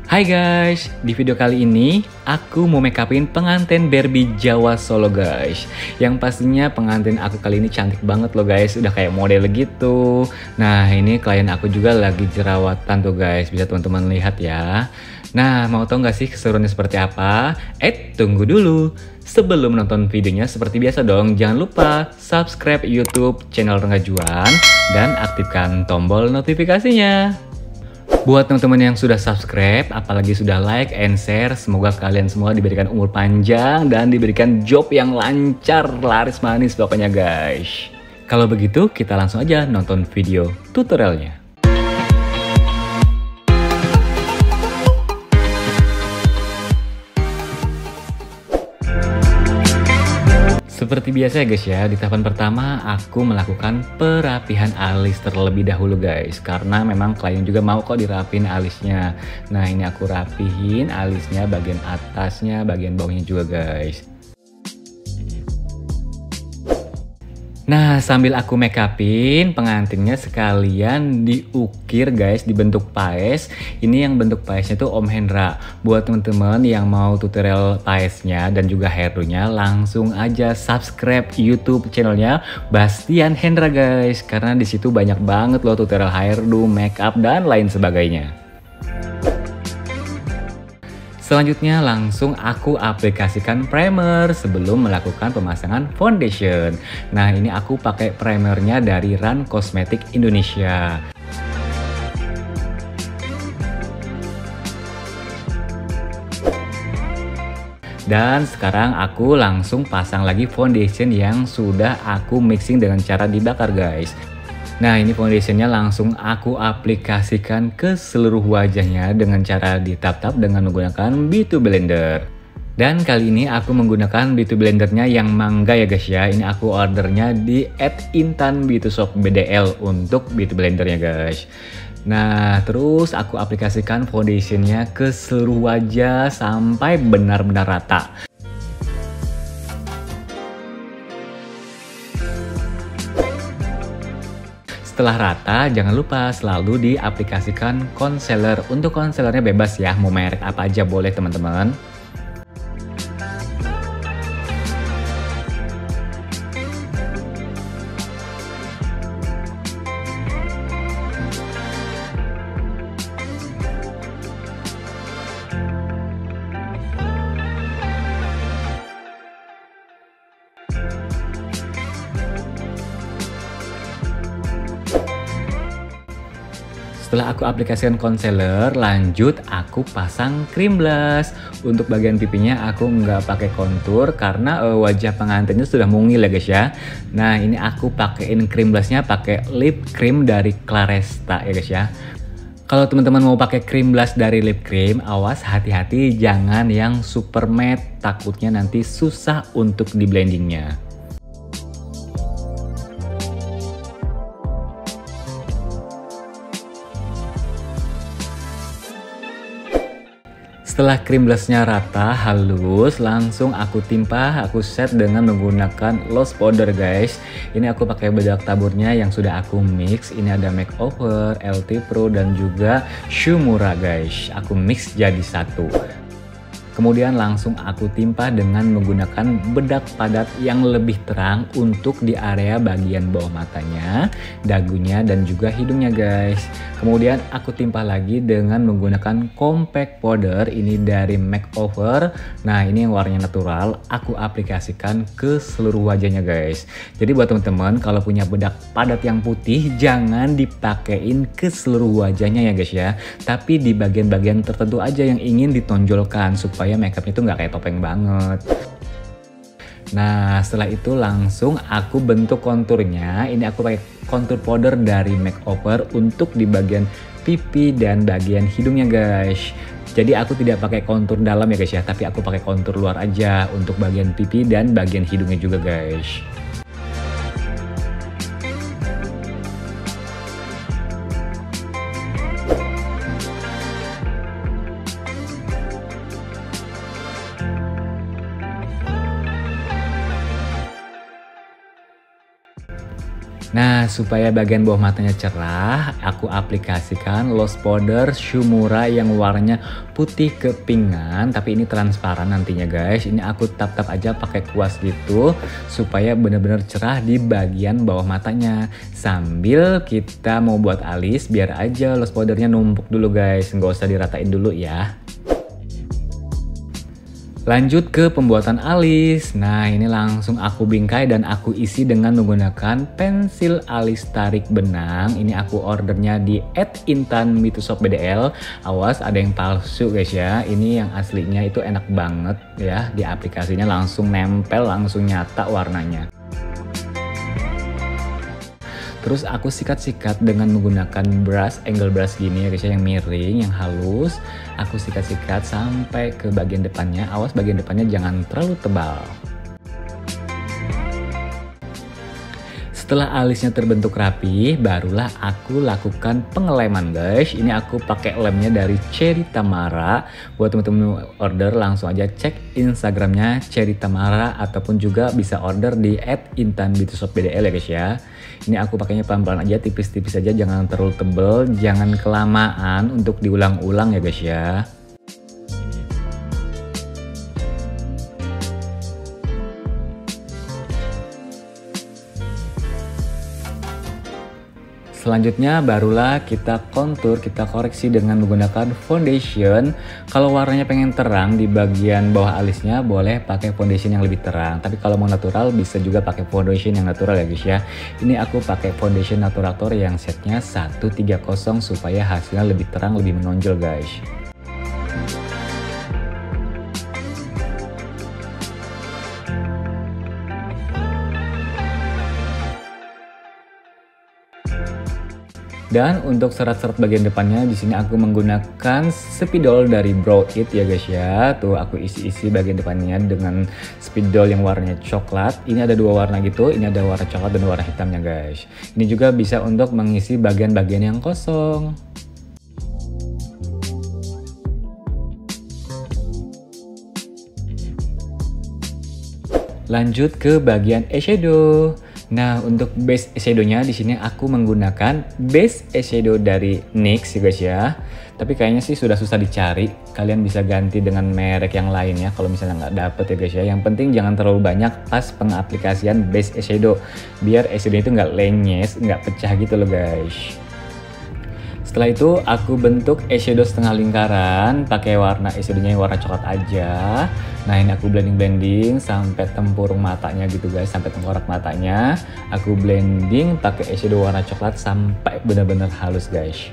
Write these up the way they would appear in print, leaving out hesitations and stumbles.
Hai guys, di video kali ini aku mau make upin pengantin Barbie Jawa Solo guys. Yang pastinya pengantin aku kali ini cantik banget loh guys, udah kayak model gitu. Nah ini klien aku juga lagi jerawatan tuh guys, bisa teman-teman lihat ya. Nah mau tau gak sih keseruannya seperti apa? Tunggu dulu. Sebelum nonton videonya seperti biasa dong, jangan lupa subscribe YouTube channel Rengga Juan dan aktifkan tombol notifikasinya. Buat teman-teman yang sudah subscribe, apalagi sudah like and share, semoga kalian semua diberikan umur panjang dan diberikan job yang lancar, laris manis pokoknya guys. Kalau begitu, kita langsung aja nonton video tutorialnya. Seperti biasa ya guys ya, di tahapan pertama aku melakukan perapihan alis terlebih dahulu guys. Karena memang klien juga mau kok dirapin alisnya. Nah ini aku rapihin alisnya, bagian atasnya, bagian bawahnya juga guys. Nah sambil aku make upin, pengantinnya sekalian diukir guys, dibentuk paes. Ini yang bentuk paesnya tuh Om Hendra. Buat teman-teman yang mau tutorial paesnya dan juga hairdo-nya, langsung aja subscribe YouTube channelnya Bastian Hendra guys. Karena disitu banyak banget loh tutorial hairdo, make up dan lain sebagainya. Selanjutnya langsung aku aplikasikan primer sebelum melakukan pemasangan foundation. Nah ini aku pakai primernya dari Run Cosmetic Indonesia. Dan sekarang aku langsung pasang lagi foundation yang sudah aku mixing dengan cara dibakar guys. Nah ini foundationnya langsung aku aplikasikan ke seluruh wajahnya dengan cara ditap-tap dengan menggunakan Beauty Blender. Dan kali ini aku menggunakan Beauty Blendernya yang mangga ya guys ya. Ini aku ordernya di @intanbeautyshop BDL untuk Beauty Blendernya guys. Nah terus aku aplikasikan foundationnya ke seluruh wajah sampai benar-benar rata. Setelah rata, jangan lupa selalu diaplikasikan concealer. Untuk concealernya bebas ya, mau merek apa aja boleh teman-teman. Setelah aku aplikasikan concealer, lanjut aku pasang cream blush. Untuk bagian pipinya aku nggak pakai kontur karena wajah pengantinnya sudah mungil ya guys ya. Nah ini aku pakein cream blushnya pakai lip cream dari Claresta ya guys ya. Kalau teman-teman mau pakai cream blush dari lip cream, awas hati-hati jangan yang super matte, takutnya nanti susah untuk di blendingnya. Setelah cream blushnya rata, halus, langsung aku timpa, aku set dengan menggunakan loose powder guys. Ini aku pakai bedak taburnya yang sudah aku mix. Ini ada Makeover, LT Pro dan juga Shumura guys. Aku mix jadi satu. Kemudian langsung aku timpa dengan menggunakan bedak padat yang lebih terang untuk di area bagian bawah matanya, dagunya dan juga hidungnya guys. Kemudian aku timpa lagi dengan menggunakan compact powder ini dari Makeover. Nah ini yang warnanya natural, aku aplikasikan ke seluruh wajahnya guys. Jadi buat teman-teman kalau punya bedak padat yang putih jangan dipakein ke seluruh wajahnya ya guys ya. Tapi di bagian-bagian tertentu aja yang ingin ditonjolkan supaya makeupnya itu nggak kayak topeng banget. Nah setelah itu langsung aku bentuk konturnya. Ini aku pakai kontur powder dari Makeover untuk di bagian pipi dan bagian hidungnya guys. Jadi aku tidak pakai kontur dalam ya guys ya, tapi aku pakai kontur luar aja untuk bagian pipi dan bagian hidungnya juga guys. Nah, supaya bagian bawah matanya cerah, aku aplikasikan loose powder Shumura yang warnanya putih kepingan, tapi ini transparan nantinya guys. Ini aku tap-tap aja pakai kuas gitu, supaya benar-benar cerah di bagian bawah matanya. Sambil kita mau buat alis, biar aja loose powdernya numpuk dulu guys, nggak usah diratain dulu ya. Lanjut ke pembuatan alis. Nah, ini langsung aku bingkai dan aku isi dengan menggunakan pensil alis tarik benang. Ini aku ordernya di @intanmitushopbdl. Awas ada yang palsu guys ya. Ini yang aslinya itu enak banget ya. Di aplikasinya langsung nempel, langsung nyata warnanya. Terus aku sikat-sikat dengan menggunakan brush, angle brush gini ya guys ya, yang miring, yang halus. Aku sikat-sikat sampai ke bagian depannya. Awas bagian depannya jangan terlalu tebal. Setelah alisnya terbentuk rapi, barulah aku lakukan pengeleman guys. Ini aku pakai lemnya dari Cherry Tamara. Buat teman-teman order langsung aja cek Instagramnya Cherry Tamara, ataupun juga bisa order di @intanmitushopbdl ya guys ya. Ini aku pakainya pelan-pelan aja, tipis-tipis aja, jangan terlalu tebel, jangan kelamaan untuk diulang-ulang ya guys ya. Selanjutnya barulah kita kontur, kita koreksi dengan menggunakan foundation. Kalau warnanya pengen terang di bagian bawah alisnya, boleh pakai foundation yang lebih terang. Tapi kalau mau natural bisa juga pakai foundation yang natural ya guys ya. Ini aku pakai foundation Naturator yang setnya 130 supaya hasilnya lebih terang, lebih menonjol guys. Dan untuk serat-serat bagian depannya di sini aku menggunakan spidol dari Brow It ya guys ya. Tuh aku isi-isi bagian depannya dengan spidol yang warnanya coklat. Ini ada dua warna gitu, ini ada warna coklat dan warna hitamnya guys. Ini juga bisa untuk mengisi bagian-bagian yang kosong. Lanjut ke bagian eyeshadow. Nah, untuk base eyeshadownya di sini aku menggunakan base eyeshadow dari NYX ya guys ya. Tapi kayaknya sih sudah susah dicari. Kalian bisa ganti dengan merek yang lain ya kalau misalnya nggak dapet ya guys ya. Yang penting jangan terlalu banyak pas pengaplikasian base eyeshadow, biar eyeshadow itu nggak lenyes, nggak pecah gitu loh guys. Setelah itu aku bentuk eyeshadow setengah lingkaran, pakai warna eyeshadownya yang warna coklat aja. Nah ini aku blending sampai tempurung matanya gitu guys, sampai tengkorak matanya. Aku blending pakai eyeshadow warna coklat sampai benar-benar halus guys.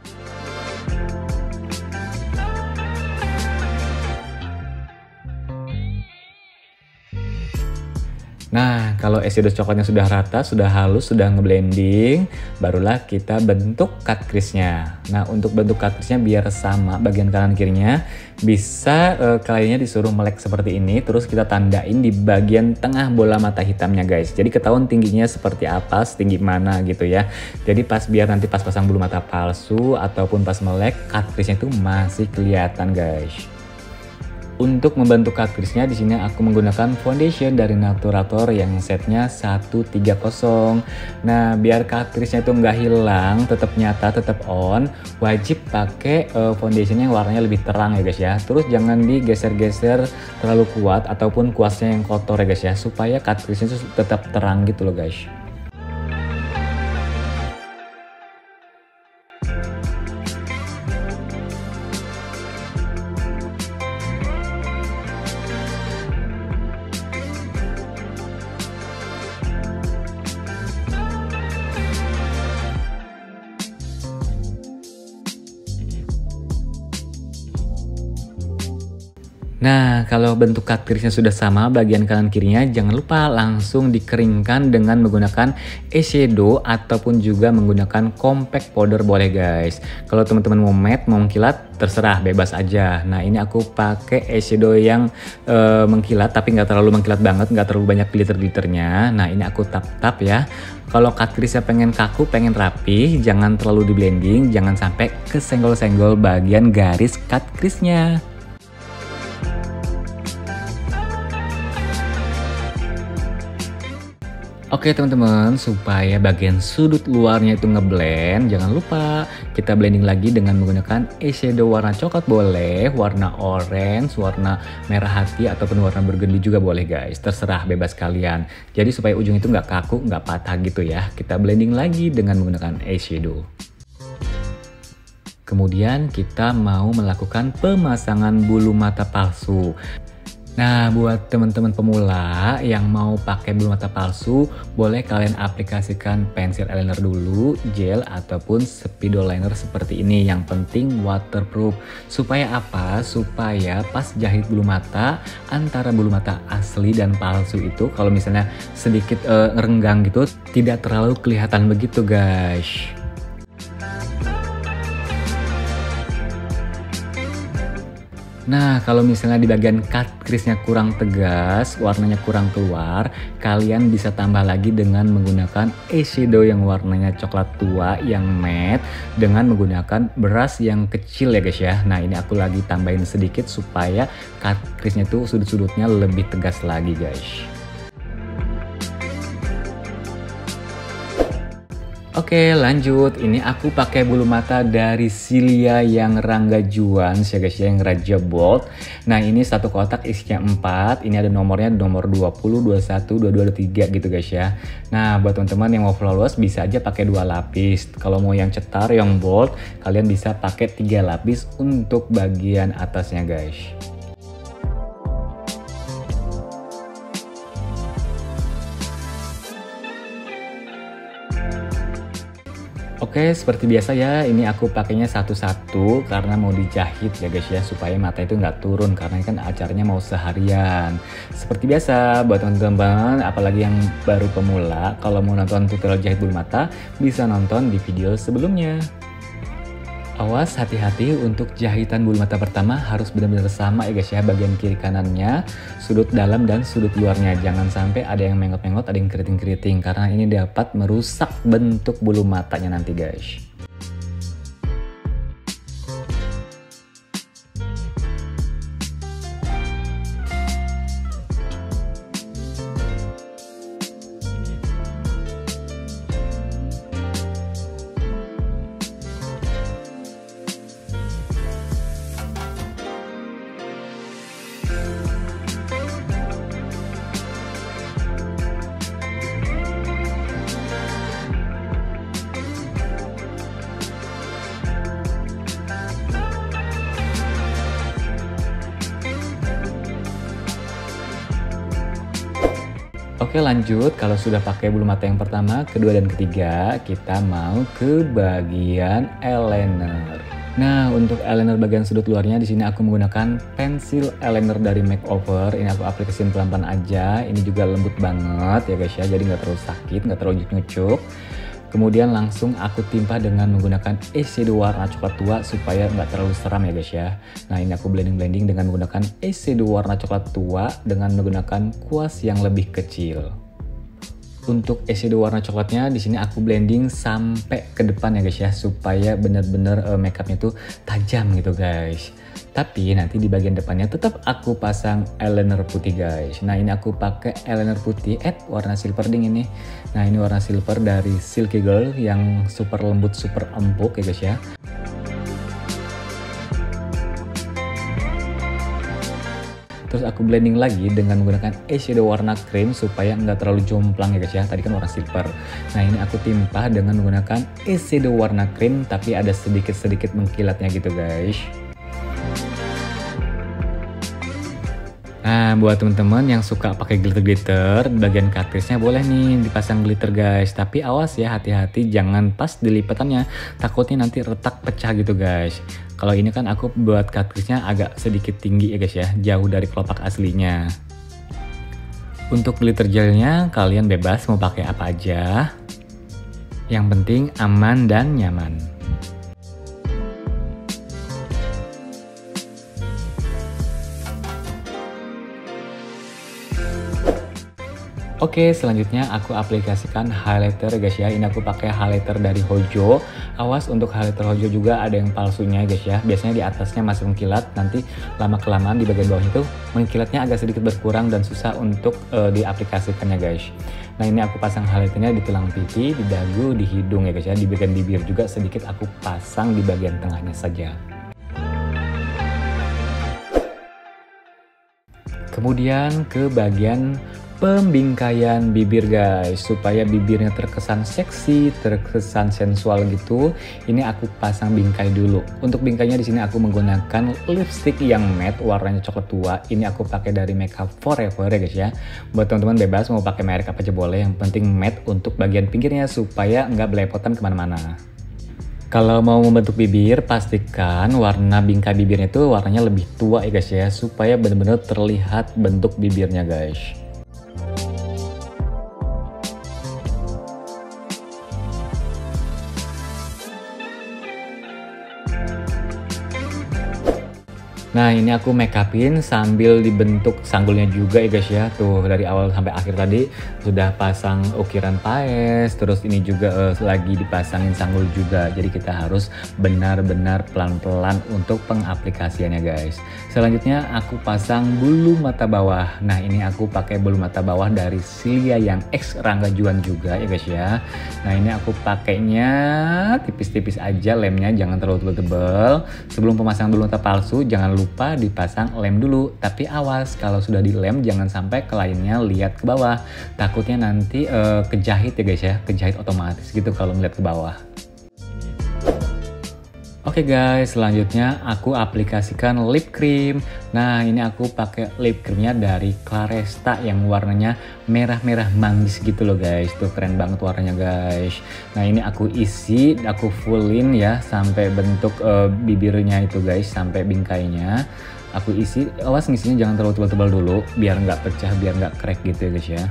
Nah, kalau eyeshadow coklatnya sudah rata, sudah halus, sudah ngeblending, barulah kita bentuk cut crease-nya. Nah, untuk bentuk cut crease-nya biar sama bagian kanan kirinya, bisa kaliannya disuruh melek seperti ini, terus kita tandain di bagian tengah bola mata hitamnya guys. Jadi ketahuan tingginya seperti apa, setinggi mana gitu ya. Jadi biar nanti pas pasang bulu mata palsu ataupun pas melek, cut crease-nya itu masih kelihatan guys. Untuk membantu cut crease-nya di sini aku menggunakan foundation dari Naturator yang setnya 130. Nah, biar cut crease-nya itu nggak hilang, tetap nyata, tetap on, wajib pakai foundation yang warnanya lebih terang ya guys ya. Terus jangan digeser-geser terlalu kuat ataupun kuasnya yang kotor ya guys ya, supaya cut crease-nya itu tetap terang gitu loh guys. Nah, kalau bentuk cut crease-nya sudah sama bagian kanan kirinya, jangan lupa langsung dikeringkan dengan menggunakan eyeshadow ataupun juga menggunakan compact powder boleh guys. Kalau teman-teman mau matte, mau mengkilat, terserah, bebas aja. Nah, ini aku pakai eyeshadow yang mengkilat tapi nggak terlalu mengkilat banget, nggak terlalu banyak glitter-glitternya. Nah, ini aku tap-tap ya. Kalau cut crease-nya pengen kaku, pengen rapi, jangan terlalu di blending, jangan sampai kesenggol-senggol bagian garis cut crease-nya. Oke teman-teman, supaya bagian sudut luarnya itu ngeblend, jangan lupa kita blending lagi dengan menggunakan eyeshadow warna coklat boleh, warna orange, warna merah hati, ataupun warna burgundy juga boleh guys. Terserah, bebas kalian. Jadi supaya ujung itu nggak kaku, nggak patah gitu ya. Kita blending lagi dengan menggunakan eyeshadow. Kemudian kita mau melakukan pemasangan bulu mata palsu. Nah, buat teman-teman pemula yang mau pakai bulu mata palsu, boleh kalian aplikasikan pensil eyeliner dulu, gel, ataupun spidol liner seperti ini. Yang penting waterproof. Supaya apa? Supaya pas jahit bulu mata, antara bulu mata asli dan palsu itu, kalau misalnya sedikit renggang gitu, tidak terlalu kelihatan begitu guys. Nah, kalau misalnya di bagian cut crease-nya kurang tegas, warnanya kurang keluar, kalian bisa tambah lagi dengan menggunakan eyeshadow yang warnanya coklat tua yang matte dengan menggunakan brush yang kecil ya guys ya. Nah, ini aku lagi tambahin sedikit supaya cut crease-nya tuh sudut-sudutnya lebih tegas lagi guys. Oke lanjut, ini aku pakai bulu mata dari Cilia yang Rangga Juan ya guys ya, yang Raja Bold. Nah ini satu kotak isinya 4, ini ada nomornya nomor 20, 21, 22, 23 gitu guys ya. Nah buat teman-teman yang mau flawless bisa aja pakai 2 lapis. Kalau mau yang cetar, yang bold, kalian bisa pakai 3 lapis untuk bagian atasnya guys. Oke, seperti biasa ya, ini aku pakainya satu-satu karena mau dijahit ya guys ya, supaya mata itu nggak turun karena kan acaranya mau seharian. Seperti biasa, buat teman-teman, apalagi yang baru pemula, kalau mau nonton tutorial jahit bulu mata, bisa nonton di video sebelumnya. Awas hati-hati untuk jahitan bulu mata pertama harus benar-benar sama ya guys ya, bagian kiri kanannya, sudut dalam dan sudut luarnya. Jangan sampai ada yang mengot-mengot, ada yang keriting-keriting karena ini dapat merusak bentuk bulu matanya nanti guys. Oke lanjut, kalau sudah pakai bulu mata yang pertama, kedua, dan ketiga, kita mau ke bagian eyeliner. Nah, untuk eyeliner bagian sudut luarnya di sini aku menggunakan pensil eyeliner dari Makeover. Ini aku aplikasiin pelan-pelan aja. Ini juga lembut banget ya guys ya, jadi nggak terlalu sakit, nggak terlalu nyucuk. Kemudian langsung aku timpa dengan menggunakan eyeshadow warna coklat tua supaya nggak terlalu seram ya guys ya. Nah ini aku blending dengan menggunakan eyeshadow warna coklat tua dengan menggunakan kuas yang lebih kecil. Untuk eyeshadow warna coklatnya di sini aku blending sampai ke depan ya guys ya, supaya benar-benar makeupnya tuh tajam gitu guys. Tapi nanti di bagian depannya tetap aku pasang eyeliner putih guys. Nah ini aku pakai eyeliner putih warna silver dingin nih. Nah ini warna silver dari Silky Girl yang super lembut, super empuk ya guys ya. Terus aku blending lagi dengan menggunakan eyeshadow warna cream supaya nggak terlalu jomplang ya guys ya. Tadi kan warna silver. Nah ini aku timpa dengan menggunakan eyeshadow warna cream tapi ada sedikit-sedikit mengkilatnya gitu guys. Nah buat teman-teman yang suka pakai glitter-glitter, bagian cut crease-nya boleh nih dipasang glitter guys. Tapi awas ya, hati-hati jangan pas di lipatannya, takutnya nanti retak pecah gitu guys. Kalau ini kan aku buat cut crease-nya agak sedikit tinggi ya guys ya, jauh dari kelopak aslinya. Untuk glitter gelnya kalian bebas mau pakai apa aja, yang penting aman dan nyaman. Oke, selanjutnya aku aplikasikan highlighter guys ya. Ini aku pakai highlighter dari Hojo. Awas untuk highlighter Hojo juga ada yang palsunya guys ya. Biasanya di atasnya masih mengkilat, nanti lama-kelamaan di bagian bawah itu mengkilatnya agak sedikit berkurang dan susah untuk diaplikasikannya guys. Nah ini aku pasang highlighternya di tulang pipi, di dagu, di hidung ya guys ya. Di bagian bibir juga sedikit aku pasang di bagian tengahnya saja. Kemudian ke bagian pembingkaian bibir guys, supaya bibirnya terkesan seksi, terkesan sensual gitu. Ini aku pasang bingkai dulu. Untuk bingkainya di sini aku menggunakan lipstick yang matte warnanya coklat tua. Ini aku pakai dari Makeup Forever ya guys ya. Buat teman-teman bebas mau pakai merek apa aja boleh, yang penting matte untuk bagian pinggirnya supaya nggak belepotan kemana-mana. Kalau mau membentuk bibir, pastikan warna bingkai bibirnya itu warnanya lebih tua ya guys ya, supaya benar-benar terlihat bentuk bibirnya guys. Nah ini aku make upin sambil dibentuk sanggulnya juga ya guys ya. Tuh dari awal sampai akhir tadi sudah pasang ukiran paes, terus ini juga lagi dipasangin sanggul juga. Jadi kita harus benar-benar pelan-pelan untuk pengaplikasiannya guys. Selanjutnya aku pasang bulu mata bawah. Nah ini aku pakai bulu mata bawah dari Silia yang X Rangga Juan juga ya guys ya. Nah ini aku pakainya tipis-tipis aja lemnya, jangan terlalu tebal. Sebelum pemasangan bulu mata palsu jangan lupa dipasang lem dulu, tapi awas kalau sudah dilem jangan sampai kliennya lihat ke bawah, takutnya nanti kejahit ya guys ya, kejahit otomatis gitu kalau melihat ke bawah. Oke guys, selanjutnya aku aplikasikan lip cream. Nah ini aku pakai lip creamnya dari Claresta yang warnanya merah-merah manggis gitu loh guys. Tuh keren banget warnanya guys. Nah ini aku isi, aku fullin ya sampai bentuk bibirnya itu guys, sampai bingkainya. Aku isi, awas ngisinya jangan terlalu tebal-tebal dulu biar nggak pecah, biar nggak crack gitu ya guys ya.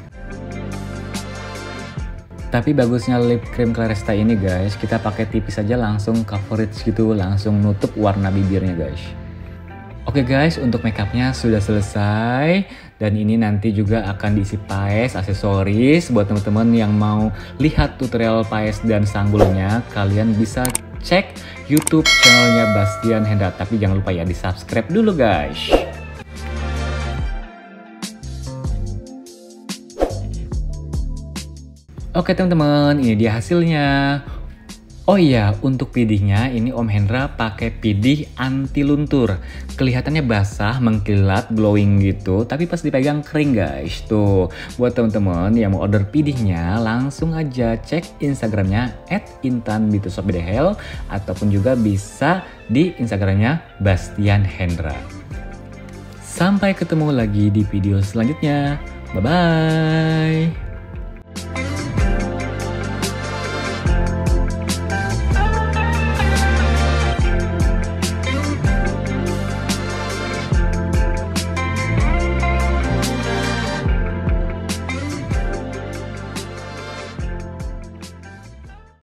Tapi bagusnya lip cream Claresta ini guys, kita pakai tipis aja langsung coverage gitu, langsung nutup warna bibirnya guys. Oke guys, untuk makeupnya sudah selesai. Dan ini nanti juga akan diisi paes, aksesoris. Buat teman-teman yang mau lihat tutorial paes dan sanggulnya, kalian bisa cek YouTube channelnya Bastian Hendra. Tapi jangan lupa ya di subscribe dulu guys. Oke teman-teman, ini dia hasilnya. Oh iya, untuk pidihnya ini Om Hendra pakai pidih anti luntur. Kelihatannya basah, mengkilat, glowing gitu, tapi pas dipegang kering guys. Tuh, buat teman-teman yang mau order pidihnya, langsung aja cek Instagramnya @intanbeautyshopbdhl ataupun juga bisa di Instagramnya Bastian Hendra. Sampai ketemu lagi di video selanjutnya. Bye-bye.